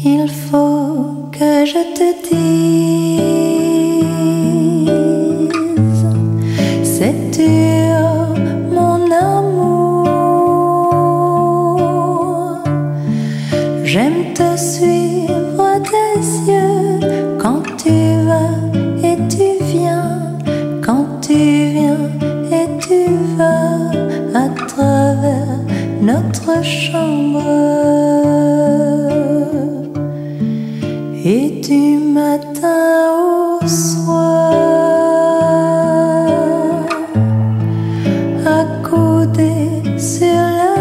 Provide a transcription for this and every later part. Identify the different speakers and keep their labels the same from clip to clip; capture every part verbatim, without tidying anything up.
Speaker 1: Il faut que je te dise, c'est dur mon amour. J'aime te suivre des yeux quand tu vas et tu viens, quand tu viens et tu vas à travers notre chambre. Et du matin au soir, accoudé sur le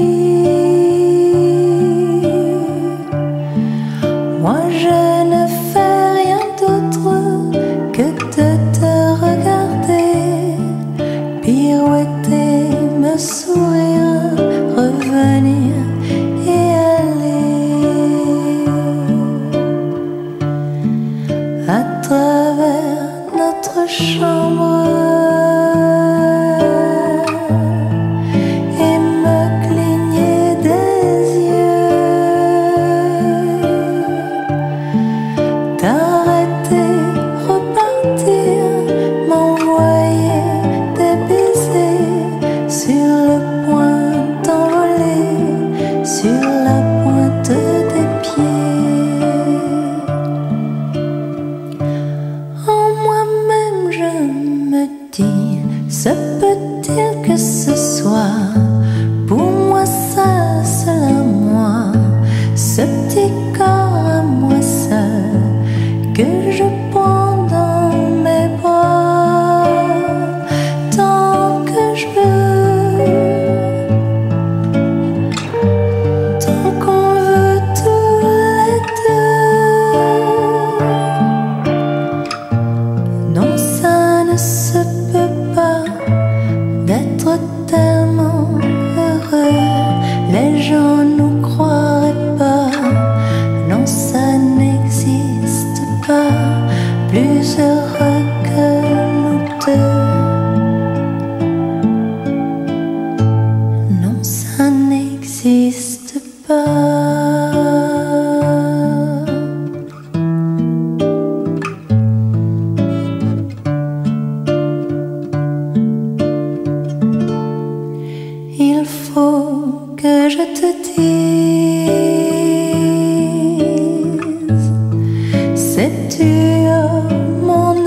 Speaker 1: lit, moi je ne fais rien d'autre que de te regarder, pirouetter, me sourire, revenir et à travers notre chambre et me cligner des yeux, t'arrêter, repartir, m'envoyer des baisers sur le point d'envoler, sur la pointe des pieds. Se peut-il que ce soit pour moi ça, seul à moi, ce petit corps à moi seul que je prends dans mes bras tant que je veux, tant qu'on veut tous les deux. Non, ça ne se peut pas d'être tellement heureux, les gens nous croiraient pas. Non, ça n'existe pas, plus heureux que nous deux. Non, ça n'existe pas. Il faut que je te dise, c'est dur mon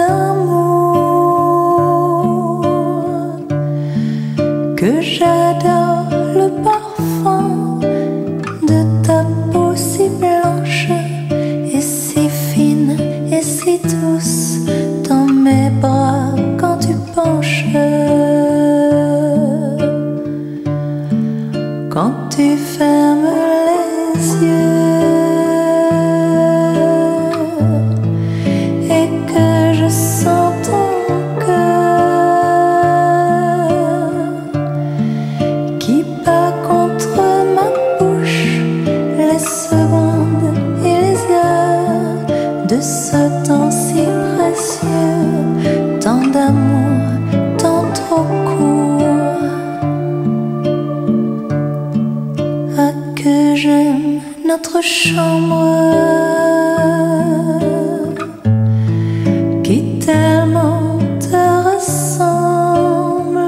Speaker 1: amour, que j'adore le parfum de ta peau si blanche et si fine et si douce dans mes bras quand tu penches. Quand tu fermes les yeux et que je sens ton cœur qui bat contre ma bouche, les secondes et les heures de ce temps si précieux, tant d'amour, tant trop court. Que j'aime notre chambre qui tellement te ressemble.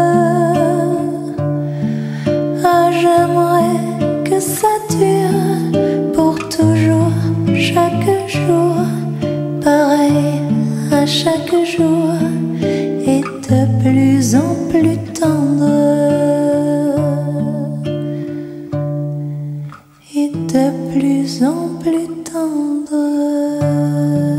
Speaker 1: Ah, j'aimerais que ça dure pour toujours, chaque jour, pareil à chaque jour, et de plus en plus tendre. Et de plus en plus tendre.